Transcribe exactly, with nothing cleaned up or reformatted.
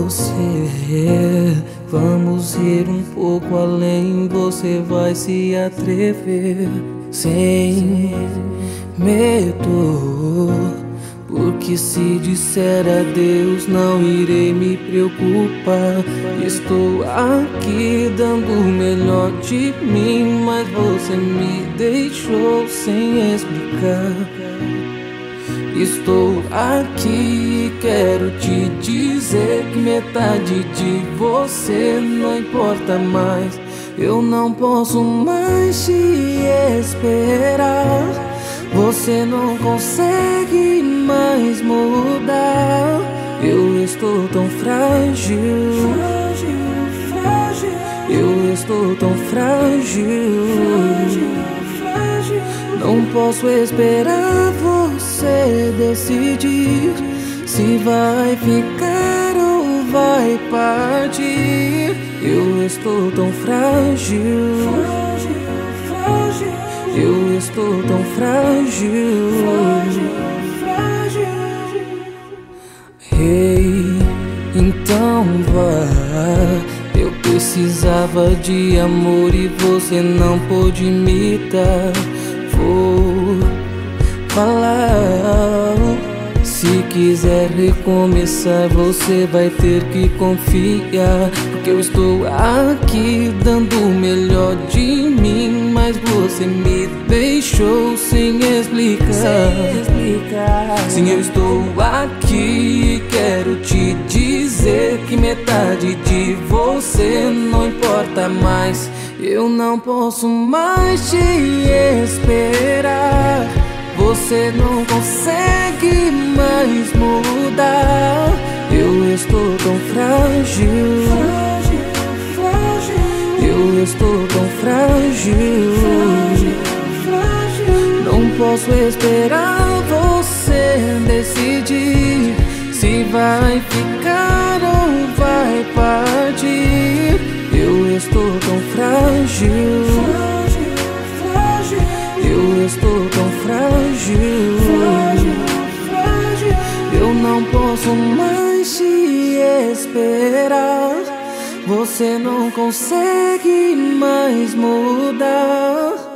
você. Vamos ir um pouco além, você vai se atrever sem medo. Porque se disser adeus não irei me preocupar. Estou aqui dando o melhor de mim, mas você me deixou sem explicar. Estou aqui e quero te dizer que metade de você não importa mais. Eu não posso mais te esperar. Você não consegue mais mudar. Eu estou tão frágil, eu estou tão frágil. Não posso esperar você decidir se vai ficar ou vai partir. Eu estou tão frágil, eu estou tão frágil. Ei, então vá. Eu precisava de amor e você não pôde me dar. Vou falar. Se quiser recomeçar, você vai ter que confiar. Porque eu estou aqui dando o melhor de mim, mas você me deixou sem explicar. Sem explicar. Sim, eu estou aqui e quero te dizer que metade de você não importa mais. Eu não posso mais te esperar. Você não consegue mais mudar. Eu estou tão frágil, eu estou tão frágil. Não posso esperar você decidir se vai ficar ou vai partir. Eu estou tão frágil, eu estou tão frágil. Eu não posso mais te esperar. Você não consegue mais mudar.